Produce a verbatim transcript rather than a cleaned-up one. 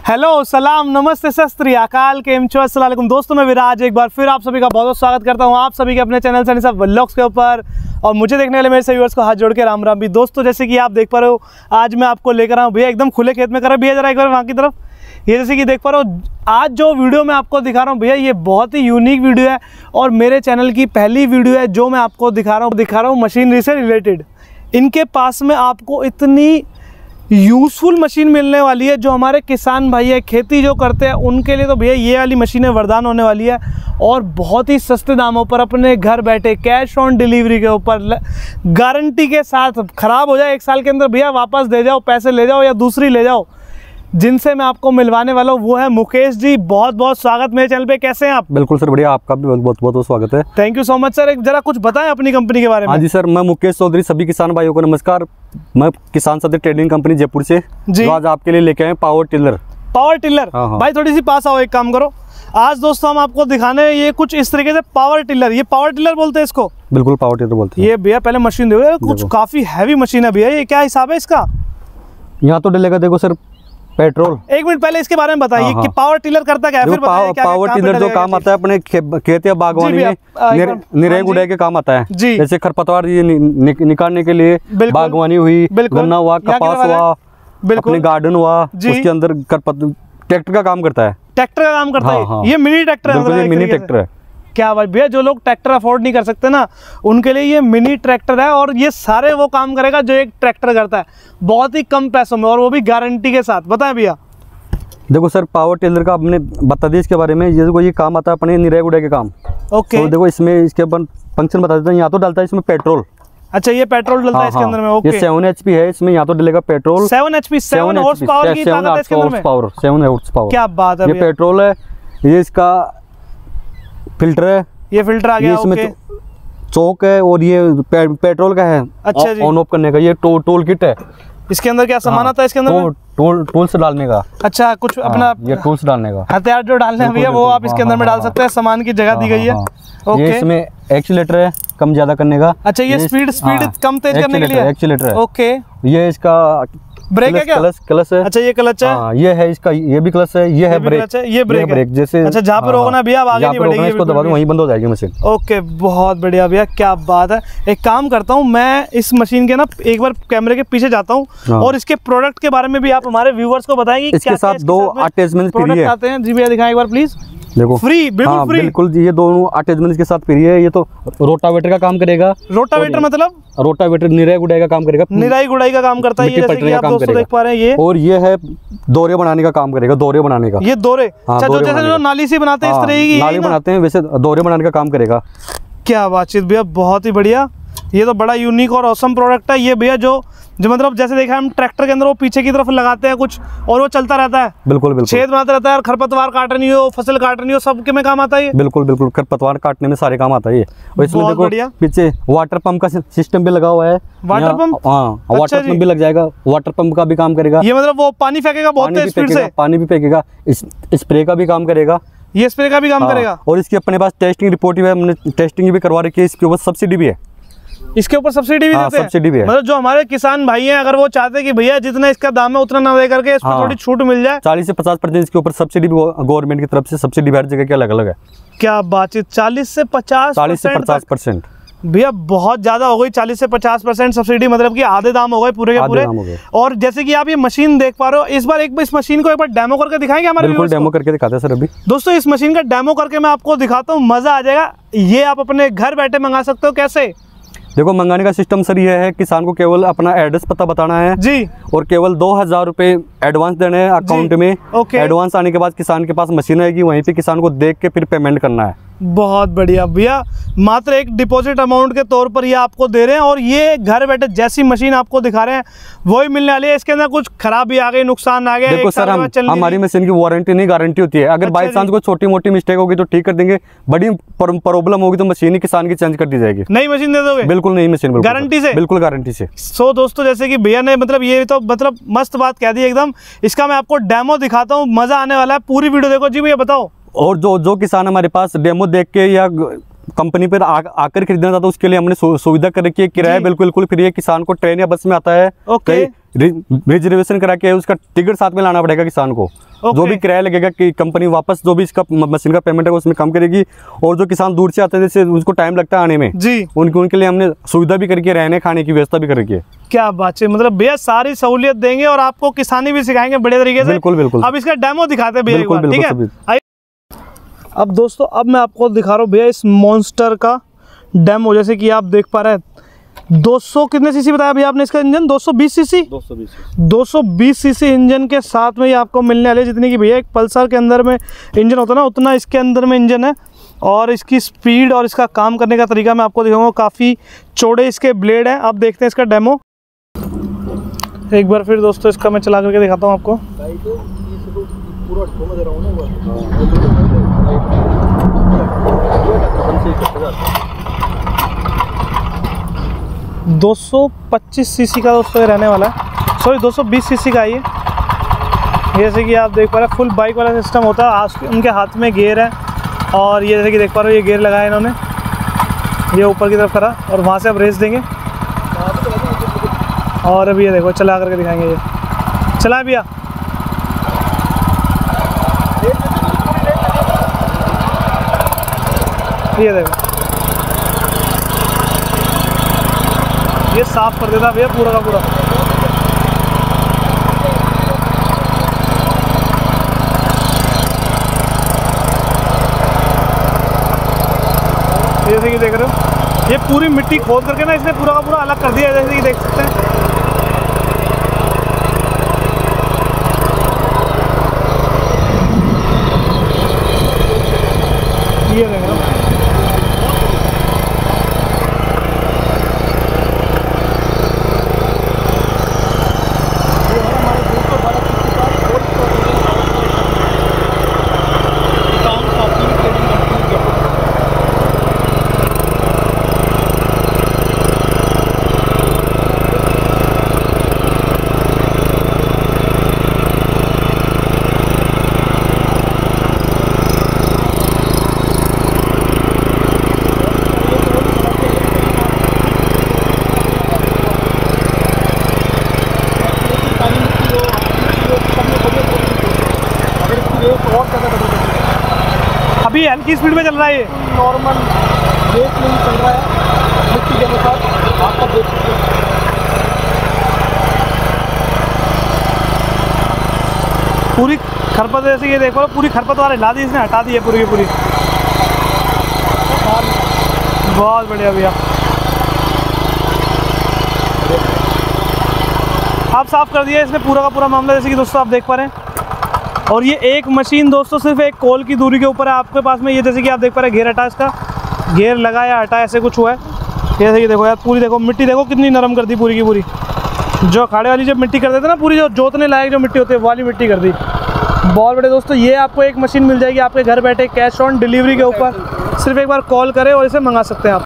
Hello, सलाम, नमस्ते, सत श्री अकाल, केम छो, अस्सलाम वालेकुम। दोस्तों मैं विराज एक बार फिर आप सभी का बहुत बहुत स्वागत करता हूं आप सभी के अपने चैनल सनी सब व्लॉग्स के ऊपर। और मुझे देखने वाले मेरे व्यूअर्स को हाथ जोड़ के राम राम भी। दोस्तों जैसे कि आप देख पा रहे हो, आज मैं आपको लेकर आऊँ भैया एकदम खुले खेत में कर रहा भैया, जरा एक बार वहाँ की तरफ। ये जैसे कि देख पा रहे हो, आज जो वीडियो मैं आपको दिखा रहा हूँ भैया, ये बहुत ही यूनिक वीडियो है और मेरे चैनल की पहली वीडियो है जो मैं आपको दिखा रहा हूँ दिखा रहा हूँ मशीनरी से रिलेटेड। इनके पास में आपको इतनी यूज़फुल मशीन मिलने वाली है जो हमारे किसान भाई है, खेती जो करते हैं उनके लिए तो भैया ये वाली मशीनें वरदान होने वाली है। और बहुत ही सस्ते दामों पर अपने घर बैठे कैश ऑन डिलीवरी के ऊपर गारंटी के साथ, ख़राब हो जाए एक साल के अंदर भैया वापस दे जाओ, पैसे ले जाओ या दूसरी ले जाओ। जिनसे मैं आपको मिलवाने वाला हूँ वो है मुकेश जी। बहुत बहुत स्वागत मेरे चैनल पे, कैसे हैं आप? बिल्कुल सर, बढ़िया, आपका भी बहुत बहुत बहुत स्वागत है। Thank you so much sir. एक जरा कुछ बताएं अपनी कंपनी के बारे में। हाँ जी सर, मैं मुकेश चौधरी, सभी किसान भाइयों को नमस्कार। मैं किसान सदर ट्रेडिंग कंपनी जयपुर से जी आज आपके लिए लेके आए पावर टिलर। पावर टिलर हाँ हाँ। भाई थोड़ी सी पास आओ, एक काम करो। आज दोस्तों हम आपको दिखाने ये कुछ इस तरीके से पावर टिलर, ये पावर टिलर बोलते हैं इसको? बिल्कुल पावर टिलर बोलते हैं। ये भैया पहले मशीन देखो, कुछ काफी हैवी मशीन है भैया, ये क्या हिसाब है इसका? यहाँ तो डलेगा देखो सर पेट्रोल। एक मिनट पहले इसके बारे में बताइए कि पावर टिलर करता क्या है, फिर बताइए क्या पावर टिलर जो काम आता है अपने खेत या बागवानी में निराई गुड़ाई के काम आता है। जैसे खरपतवार ये निकालने के लिए, बागवानी हुई, गन्ना हुआ, कपास हुआ, अपने गार्डन हुआ, उसके अंदर ट्रैक्टर का काम करता है। ट्रैक्टर का काम करता है, ये मिनी ट्रैक्टर है। मिनी ट्रैक्टर है क्या भाई भैया, जो लोग ट्रैक्टर अफोर्ड नहीं कर सकते ना, उनके लिए ये मिनी ट्रैक्टर है और ये सारे वो काम करेगा जो एक ट्रैक्टर करता है, बहुत ही कम पैसों में और वो भी गारंटी के साथ। बताएं भैया। देखो सर, पावर टिलर का आपने बता दिया इसके बारे में। ये देखो ये काम आता है अपने निराई गुड़ाई के काम। ओके तो देखो इसमें इसके अपन फंक्शन बता देते हैं। यहाँ तो डालता है इसमें पेट्रोल। अच्छा, ये पेट्रोल डलता है इसके अंदर में। ओके, ये सेवन एचपी है, इसमें यहाँ तो डलेगा petrol. Seven HP, seven horsepower की ताकत है इसके अंदर में। Power seven horsepower. क्या बात है। ये पेट्रोल है, ये इसका फिल्टर है, ये फिल्टर आ गया। इसमें चौक है और ये पे, पेट्रोल का है। अच्छा जी। ऑन ऑफ करने का ये टो, टोल किट है। इसके अंदर क्या सामान आता है इसके अंदर? टोल टूल्स डालने का। अच्छा, कुछ अपना ये टूल्स डालने का हथियार जो डालने हैं भैया वो आप इसके अंदर में डाल सकते हैं, सामान की जगह दी गई है। ओके, ये इसमें एक्सीलेटर है कम ज्यादा करने का। अच्छा, ये स्पीड स्पीड कम तेज करने के लिए एक्सीलेटर है। ओके, ये इसका ब्रेक है क्या? क्लच क्लच है। अच्छा, ये क्लच है। हाँ, ये है इसका, ये भी क्लच है, ये है ब्रेक। ये ब्रेक ब्रेक जैसे। अच्छा, जहाँ पे रोकना भैया आगे नहीं बढ़ेगी, इसको दबा दूं वहीं बंद हो जाएगी मशीन। ओके, बहुत बढ़िया भैया, क्या बात है। एक काम करता हूँ मैं, इस मशीन के ना एक बार कैमरे के पीछे जाता हूँ और इसके प्रोडक्ट के बारे में भी आप हमारे व्यूअर्स को बताएंगे। इसके साथ दो अटैचमेंट फ्री आते हैं जी भैया, दिखाएं एक बार प्लीज। देखो फ्री, बिल्कुल हाँ, फ्री। बिल्कुल ये दोनों अटैचमेंट के साथ फ्री है। ये तो रोटावेटर का काम करेगा। रोटावेटर मतलब? रोटावेटर निराई गुड़ाई का काम करेगा। निराई गुड़ाई का काम करता है ये, जैसे कि आप दोस्तों देख पा रहे हैं ये। और ये है दोरे बनाने का काम करेगा, दोरे बनाने का। ये दोरे? अच्छा, जो जैसे जो नाली से बनाते हैं इस तरह की नाली बनाते हैं, वैसे दोरे बनाने का काम करेगा। क्या बातचीत भैया, बहुत ही बढ़िया। ये तो बड़ा यूनिक और ऑसम प्रोडक्ट है ये भैया, जो जो मतलब जैसे देखा हम ट्रैक्टर के अंदर वो पीछे की तरफ लगाते हैं कुछ और वो चलता रहता है। बिल्कुल बिल्कुल, छेद बनाता रहता है, खरपतवार काटनी हो, फसल काटनी हो, सबके में काम आता है ये। बिल्कुल बिल्कुल, खरपतवार काटने में सारे काम आता है ये। और इसमें देखो पीछे वाटर पंप का सिस्टम भी लगा हुआ है। Water pump? हाँ, वाटर पंप भी लग जाएगा, वाटर पंप का भी काम करेगा ये। मतलब वो पानी फेंकेगा बहुत तेज स्पीड से? पानी भी फेंकेगा, स्प्रे का भी काम करेगा। ये स्प्रे का भी काम करेगा। और इसकी अपने पास टेस्टिंग रिपोर्ट भी है, हमने टेस्टिंग भी करवा रखी है। इसके ऊपर सब्सिडी भी है। इसके ऊपर सब्सिडी भी देते हैं? सब्सिडी भी है। मतलब जो हमारे किसान भाई हैं, अगर वो चाहते हैं कि भैया जितना इसका दाम है उतना ना दे करके इसमें थोड़ी छूट मिल जाए, चालीस से पचास परसेंट इसके ऊपर सब्सिडी भी गवर्नमेंट की तरफ से सब्सिडी हर जगह की अलग अलग है। क्या बातचीत, चालीस से पचास चालीस से पचास परसेंट भैया बहुत ज्यादा हो गई। चालीस से पचास परसेंट सब्सिडी मतलब कि आधे दाम हो गए पूरे के पूरे। और जैसे कि आप ये मशीन देख पा रहे हो, इस बार एक इस मशीन को एक बार डेमो करके दिखाएंगे हमारे? बिल्कुल, डेमो करके दिखाते हैं सर अभी। दोस्तों इस मशीन का डेमो करके मैं आपको दिखाता हूँ, मजा आ जाएगा। ये आप अपने घर बैठे मंगा सकते हो। कैसे? देखो मंगाने का सिस्टम सर ये है, किसान को केवल अपना एड्रेस पता बताना है जी, और केवल दो हजार रुपए एडवांस देने हैं अकाउंट में। ओके, एडवांस आने के बाद किसान के पास मशीन आएगी, वहीं पे किसान को देख के फिर पेमेंट करना है। बहुत बढ़िया भैया, मात्र एक डिपॉजिट अमाउंट के तौर पर ये आपको दे रहे हैं और ये घर बैठे जैसी मशीन आपको दिखा रहे हैं वही मिलने वाली है। इसके अंदर कुछ खराबी आ गई, नुकसान आ गया, देखो सर, हम, हमारी मशीन की वारंटी नहीं गारंटी होती है। अगर बाई चांस कोई छोटी मोटी मिस्टेक होगी तो ठीक कर देंगे, बड़ी प्रॉब्लम होगी तो मशीन ही किसान की चेंज कर दी जाएगी। नई मशीन दे दोगे? बिल्कुल नई मशीन, गारंटी से? बिल्कुल गारंटी से। सो दोस्तों जैसे कि भैया ने मतलब ये तो मतलब मस्त बात कह दी एकदम। इसका मैं आपको डेमो दिखाता हूँ, मजा आने वाला है, पूरी वीडियो देखो जी भैया। बताओ। और जो जो किसान हमारे पास डेमो देख के या कंपनी पर आकर खरीदना चाहता है उसके लिए हमने सुविधा कर रखी है। किराया बिल्कुल बिल्कुल फ्री है। किसान को ट्रेन या बस में आता है, ओके, रिजर्वेशन करा के उसका टिकट साथ में लाना पड़ेगा किसान को। जो भी किराया लगेगा कि कंपनी वापस जो भी इसका मशीन का पेमेंट है उसमें कम करेगी। और जो किसान दूर से आते हैं जैसे उनको टाइम लगता है आने में जी, उनके उनके लिए हमने सुविधा भी करके, रहने खाने की व्यवस्था भी करके। क्या बात है, मतलब भैया सारी सहूलियत देंगे और आपको किसानी भी सिखाएंगे बड़े तरीके से। बिल्कुल बिल्कुल। अब इसका डेमो दिखाते हैं भैया, ठीक है। अब दोस्तों अब मैं आपको दिखा रहा हूँ भैया इस मॉन्स्टर का डेमो। जैसे कि आप देख पा रहे हैं दो सौ कितने सीसी बताया भैया आपने इसका इंजन? दो सौ बीस सीसी दो सौ बीस सीसी इंजन के साथ में ये आपको मिलने वाले, जितनी की भैया एक पल्सर के अंदर में इंजन होता है ना, उतना इसके अंदर में इंजन है। और इसकी स्पीड और इसका काम करने का तरीका मैं आपको दिखाऊंगा। काफ़ी चौड़े इसके ब्लेड हैं। अब देखते हैं इसका डेमो एक बार फिर दोस्तों, इसका मैं चला करके दिखाता हूँ आपको। दो सौ पच्चीस सीसी का दोस्तों ये रहने वाला है, सॉरी दो सौ बीस सीसी का ये। जैसे कि आप देख पा रहे हैं फुल बाइक वाला सिस्टम होता है। आज उनके हाथ में गियर है और ये जैसे कि देख पा रहे हो ये गियर लगाया इन्होंने, ये ऊपर की तरफ करा और वहाँ से अब रेस देंगे। और अभी ये देखो चला करके दिखाएंगे, ये चला भैया। ये देखो ये साफ कर देता भैया पूरा का पूरा। जैसे कि देख रहे हो ये पूरी मिट्टी खोद करके ना इसने पूरा का पूरा अलग कर दिया है, जैसे कि देख सकते हैं। ये देख रहे हो अभी हल्की स्पीड में चल रहा है ये, नॉर्मल रेस में ही चल रहा है मिट्टी के अनुसार, आपका देख सकते हैं। पूरी खरपत जैसे ये देखो पूरी खरपतवार हिला दी इसने, हटा दी है पूरी की पूरी। बहुत बढ़िया भैया, आप साफ कर दिया इसने पूरा का पूरा मामला, जैसे कि दोस्तों आप देख पा रहे हैं। और ये एक मशीन दोस्तों सिर्फ एक कॉल की दूरी के ऊपर है आपके पास में। ये जैसे कि आप देख पा रहे हैं घेर हटा, इसका घेर लगाया हटा ऐसे कुछ हुआ है। जैसे कि देखो यार पूरी देखो मिट्टी देखो कितनी नरम कर दी पूरी की पूरी। जो अखाड़े वाली जब मिट्टी कर देते ना, पूरी जो जोतने लायक जो मिट्टी होती है वाली मिट्टी कर दी। बहुत बड़े दोस्तों ये आपको एक मशीन मिल जाएगी आपके घर बैठे कैश ऑन डिलीवरी के ऊपर। सिर्फ एक बार कॉल करें और इसे मंगा सकते हैं आप।